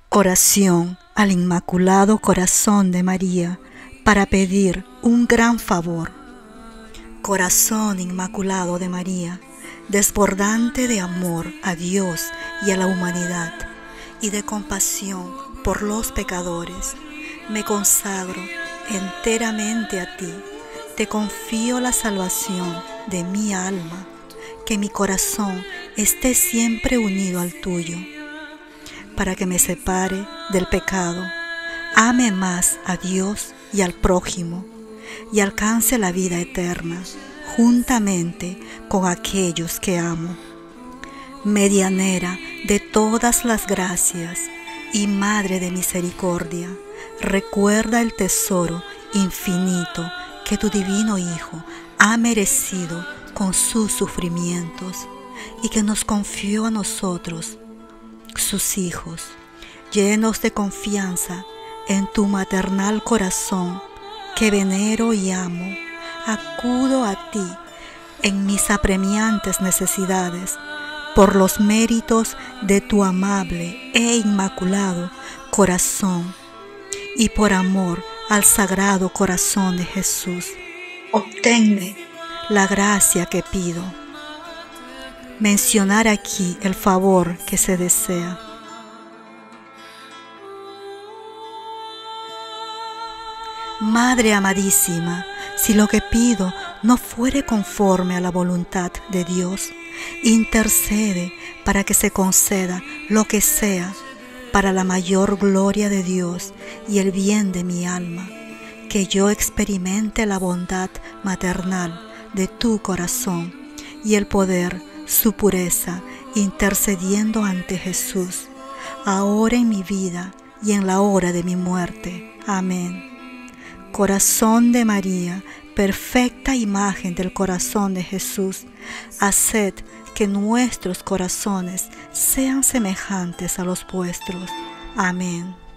Oración al Inmaculado Corazón de María para pedir un gran favor. Corazón Inmaculado de María, desbordante de amor a Dios y a la humanidad, y de compasión por los pecadores, me consagro enteramente a ti. Te confío la salvación de mi alma, que mi corazón esté siempre unido al tuyo, para que me separe del pecado, ame más a Dios y al prójimo, y alcance la vida eterna, juntamente con aquellos que amo. Medianera de todas las gracias y Madre de misericordia, recuerda el tesoro infinito que tu divino Hijo ha merecido con sus sufrimientos y que nos confió a nosotros, sus hijos. Llenos de confianza en tu maternal corazón, que venero y amo, acudo a ti en mis apremiantes necesidades, por los méritos de tu amable e inmaculado corazón, y por amor al Sagrado Corazón de Jesús. Obténme la gracia que pido. Mencionar aquí el favor que se desea. Madre amadísima, si lo que pido no fuere conforme a la voluntad de Dios, intercede para que se conceda lo que sea para la mayor gloria de Dios y el bien de mi alma, que yo experimente la bondad maternal de tu corazón y el poder, su pureza, intercediendo ante Jesús, ahora en mi vida y en la hora de mi muerte. Amén. Corazón de María, perfecta imagen del corazón de Jesús, haced que nuestros corazones sean semejantes a los vuestros. Amén.